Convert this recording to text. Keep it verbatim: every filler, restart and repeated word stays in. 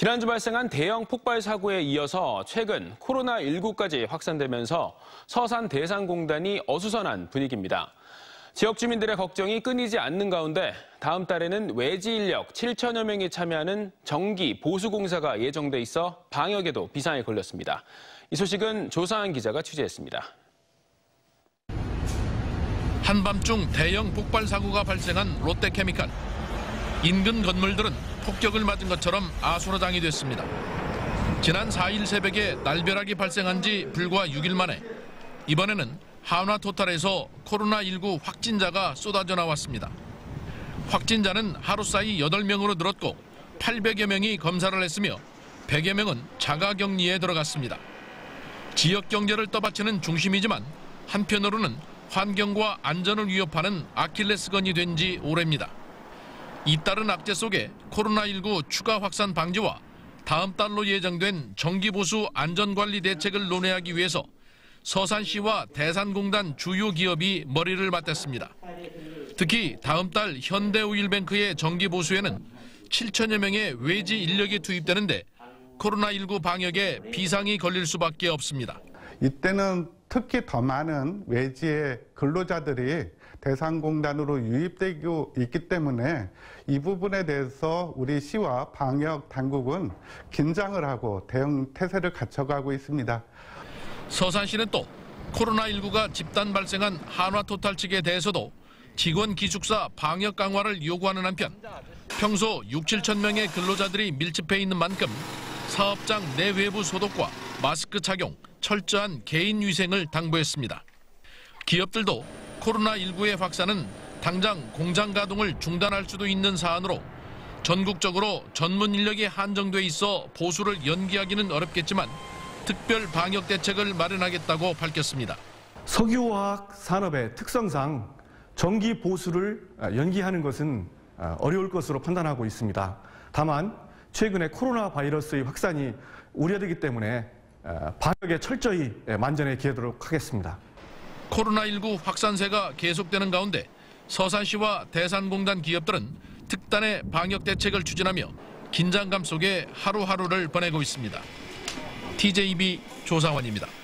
지난주 발생한 대형 폭발 사고에 이어서 최근 코로나십구까지 확산되면서 서산 대산공단이 어수선한 분위기입니다. 지역 주민들의 걱정이 끊이지 않는 가운데 다음 달에는 외지 인력 칠천여 명이 참여하는 정기 보수공사가 예정돼 있어 방역에도 비상이 걸렸습니다. 이 소식은 조상한 기자가 취재했습니다. 한밤중 대형 폭발 사고가 발생한 롯데케미칼. 인근 건물들은 폭격을 맞은 것처럼 아수라장이 됐습니다. 지난 사 일 새벽에 날벼락이 발생한 지 불과 육 일 만에 이번에는 한화토탈에서 코로나십구 확진자가 쏟아져 나왔습니다. 확진자는 하루 사이 여덟 명으로 늘었고 팔백여 명이 검사를 했으며 백여 명은 자가격리에 들어갔습니다. 지역 경제를 떠받치는 중심이지만 한편으로는 환경과 안전을 위협하는 아킬레스건이 된 지 오래입니다. 잇따른 악재 속에 코로나십구 추가 확산 방지와 다음 달로 예정된 정기보수 안전관리 대책을 논의하기 위해서 서산시와 대산공단 주요 기업이 머리를 맞댔습니다. 특히 다음 달 현대오일뱅크의 정기보수에는 칠천여 명의 외지 인력이 투입되는데 코로나십구 방역에 비상이 걸릴 수밖에 없습니다. 이때는 특히 더 많은 외지의 근로자들이 대산공단으로 유입되고 있기 때문에 이 부분에 대해서 우리 시와 방역 당국은 긴장을 하고 대응 태세를 갖춰가고 있습니다. 서산시는 또 코로나십구가 집단 발생한 한화토탈 측에 대해서도 직원 기숙사 방역 강화를 요구하는 한편 평소 육, 칠천 명의 근로자들이 밀집해 있는 만큼 사업장 내외부 소독과 마스크 착용, 철저한 개인 위생을 당부했습니다. 기업들도 코로나십구의 확산은 당장 공장 가동을 중단할 수도 있는 사안으로 전국적으로 전문 인력이 한정돼 있어 보수를 연기하기는 어렵겠지만 특별 방역 대책을 마련하겠다고 밝혔습니다. 석유화학 산업의 특성상 정기 보수를 연기하는 것은 어려울 것으로 판단하고 있습니다. 다만 최근에 코로나 바이러스의 확산이 우려되기 때문에 방역에 철저히 만전에 기하도록 하겠습니다. 코로나십구 확산세가 계속되는 가운데 서산시와 대산공단 기업들은 특단의 방역 대책을 추진하며 긴장감 속에 하루하루를 보내고 있습니다. 티제이비 조상원입니다.